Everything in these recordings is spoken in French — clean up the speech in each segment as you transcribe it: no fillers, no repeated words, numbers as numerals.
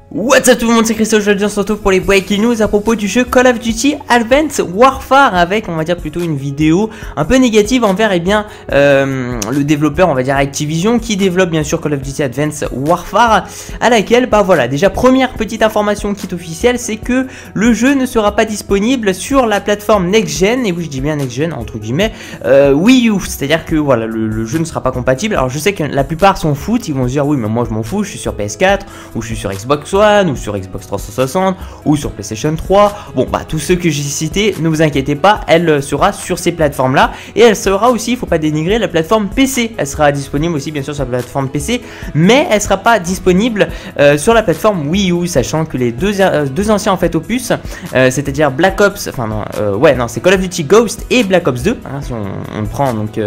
What's up tout le monde, c'est Christophe, aujourd'hui on se retrouve pour les breaking news à propos du jeu Call of Duty Advanced Warfare avec, on va dire plutôt une vidéo un peu négative envers le développeur, on va dire Activision, qui développe bien sûr Call of Duty Advanced Warfare, à laquelle, bah voilà, déjà première petite information qui est officielle, c'est que le jeu ne sera pas disponible sur la plateforme Next Gen, et oui je dis bien Next Gen entre guillemets, Wii U, c'est-à-dire que voilà, le jeu ne sera pas compatible. Alors je sais que la plupart s'en foutent, ils vont se dire oui mais moi je m'en fous, je suis sur PS4, ou je suis sur Xbox One, ou sur Xbox 360, ou sur PlayStation 3, bon bah tous ceux que j'ai cités, ne vous inquiétez pas, elle sera sur ces plateformes là, et elle sera aussi, il faut pas dénigrer, la plateforme PC, elle sera disponible aussi bien sûr sur la plateforme PC, mais elle sera pas disponible sur la plateforme Wii U, sachant que les deux anciens en fait opus, c'est-à-dire Black Ops, enfin non, ouais non c'est Call of Duty Ghost et Black Ops 2, hein, si on le prend donc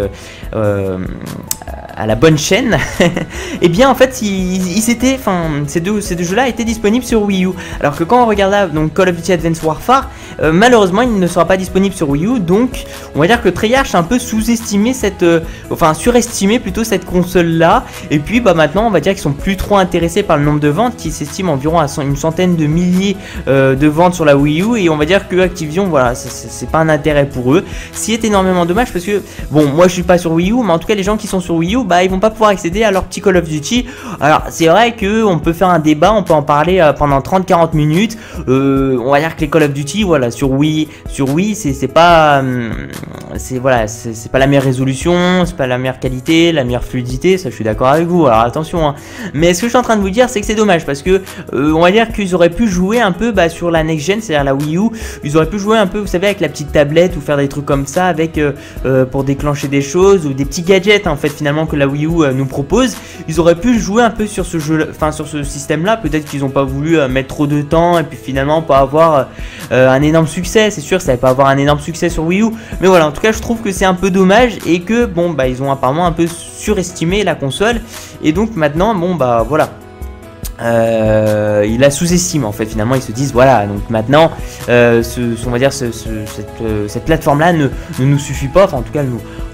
à la bonne chaîne, et bien en fait ils étaient, enfin ces deux jeux-là étaient disponibles sur Wii U, alors que quand on regarde là, donc Call of Duty Advanced Warfare, malheureusement il ne sera pas disponible sur Wii U, donc on va dire que Treyarch a un peu sous-estimé cette, enfin surestimé plutôt cette console-là, et puis bah maintenant on va dire qu'ils sont plus trop intéressés par le nombre de ventes, qui s'estime environ à une centaine de milliers de ventes sur la Wii U, et on va dire que Activision, voilà, c'est pas un intérêt pour eux, ce qui est énormément dommage parce que, bon, moi je suis pas sur Wii U, mais en tout cas les gens qui sont sur Wii U, bah ils vont pas pouvoir accéder à leur petit Call of Duty. Alors c'est vrai que on peut faire un débat, on peut en parler pendant 30-40 minutes, on va dire que les Call of Duty, voilà, sur Wii c'est pas voilà, c'est pas la meilleure résolution, c'est pas la meilleure qualité, la meilleure fluidité, ça je suis d'accord avec vous, alors attention hein. Mais ce que je suis en train de vous dire, c'est que c'est dommage parce que on va dire qu'ils auraient pu jouer un peu sur la next gen, c'est-à-dire la Wii U, ils auraient pu jouer un peu, vous savez, avec la petite tablette ou faire des trucs comme ça avec pour déclencher des choses ou des petits gadgets en fait finalement que la Wii U nous propose. Ils auraient pu jouer un peu sur ce jeu, enfin sur ce système là, peut-être qu'ils n'ont pas voulu mettre trop de temps et puis finalement pas avoir un énorme succès. C'est sûr ça va pas avoir un énorme succès sur Wii U, mais voilà, en tout cas je trouve que c'est un peu dommage et que bon bah ils ont apparemment un peu surestimé la console, et donc maintenant bon bah voilà, il la sous-estime en fait, finalement ils se disent voilà, donc maintenant on va dire cette plateforme là ne nous suffit pas, enfin en tout cas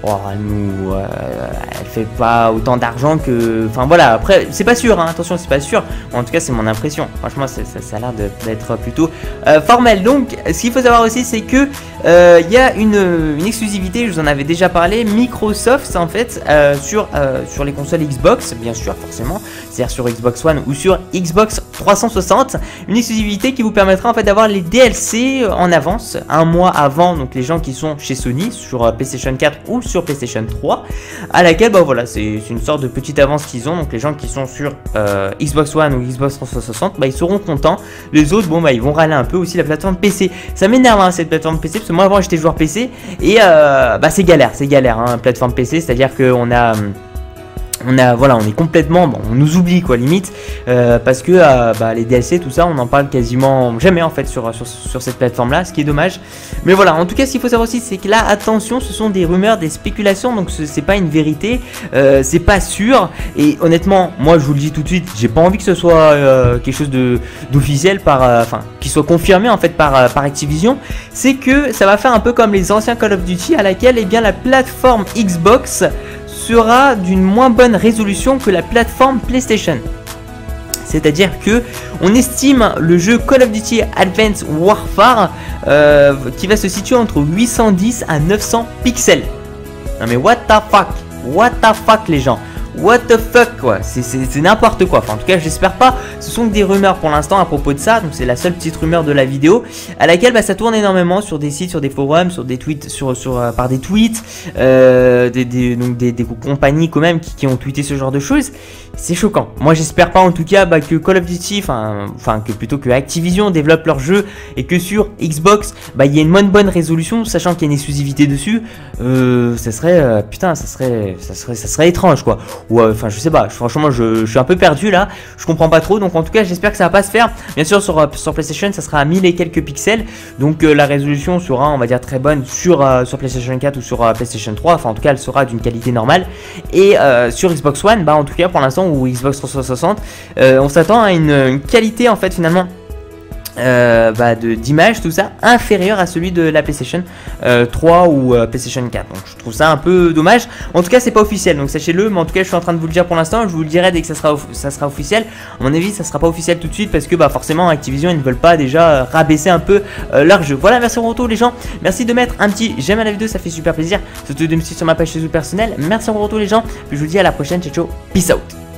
elle fait pas autant d'argent que, enfin voilà, après c'est pas sûr hein, attention c'est pas sûr, en tout cas c'est mon impression, franchement ça a l'air d'être plutôt formel. Donc ce qu'il faut savoir aussi c'est que il y a une exclusivité, je vous en avais déjà parlé, Microsoft en fait sur les consoles Xbox, bien sûr forcément, c'est-à-dire sur Xbox One ou sur Xbox 360, une exclusivité qui vous permettra en fait d'avoir les DLC en avance, un mois avant, donc les gens qui sont chez Sony sur PlayStation 4 ou sur PlayStation 3, à laquelle bah voilà, c'est une sorte de petite avance qu'ils ont, donc les gens qui sont sur Xbox One ou Xbox 360, bah ils seront contents, les autres bon bah ils vont râler un peu aussi la plateforme PC. Ça m'énerve hein, cette plateforme PC, parce que moi avant j'étais joueur PC et bah c'est galère hein, plateforme PC, c'est-à-dire qu'on a voilà, on est complètement, bon, on nous oublie quoi limite, parce que bah, les DLC tout ça on en parle quasiment jamais en fait sur cette plateforme là, ce qui est dommage. Mais voilà, en tout cas ce qu'il faut savoir aussi c'est que là attention, ce sont des rumeurs, des spéculations, donc c'est pas une vérité, c'est pas sûr, et honnêtement moi je vous le dis tout de suite, j'ai pas envie que ce soit quelque chose d'officiel enfin qui soit confirmé en fait par Activision. C'est que ça va faire un peu comme les anciens Call of Duty, à laquelle eh bien la plateforme Xbox sera d'une moins bonne résolution que la plateforme PlayStation. C'est-à-dire que on estime le jeu Call of Duty Advanced Warfare qui va se situer entre 810 à 900 pixels. Non mais what the fuck les gens, what the fuck quoi, c'est n'importe quoi. Enfin en tout cas j'espère pas, ce sont que des rumeurs pour l'instant à propos de ça, donc c'est la seule petite rumeur de la vidéo, à laquelle bah, ça tourne énormément sur des sites, sur des forums, sur des tweets, par des tweets, donc des compagnies quand même qui ont tweeté ce genre de choses. C'est choquant. Moi j'espère pas en tout cas bah, que Call of Duty, enfin que plutôt que Activision développe leur jeu et que sur Xbox bah il y a une moins bonne résolution, sachant qu'il y a une exclusivité dessus. Ça serait putain, ça serait étrange quoi. Ou enfin je sais pas, franchement je suis un peu perdu là, je comprends pas trop, donc en tout cas j'espère que ça va pas se faire. Bien sûr sur PlayStation ça sera à 1000 et quelques pixels, donc la résolution sera on va dire très bonne sur PlayStation 4 ou sur PlayStation 3, enfin en tout cas elle sera d'une qualité normale, et sur Xbox One bah en tout cas pour l'instant, ou Xbox 360, on s'attend à une qualité en fait finalement d'image, tout ça, inférieur à celui de la PlayStation 3 ou PlayStation 4. Donc je trouve ça un peu dommage. En tout cas, c'est pas officiel, donc sachez-le. Mais en tout cas, je suis en train de vous le dire pour l'instant. Je vous le dirai dès que ça sera officiel. À mon avis, ça sera pas officiel tout de suite parce que forcément, Activision, ils ne veulent pas déjà rabaisser un peu leur jeu. Voilà, merci pour votre retour, les gens. Merci de mettre un petit j'aime à la vidéo, ça fait super plaisir. Surtout de me suivre sur ma page Facebook personnelle. Merci pour votre retour, les gens. Puis je vous dis à la prochaine. Ciao, ciao. Peace out.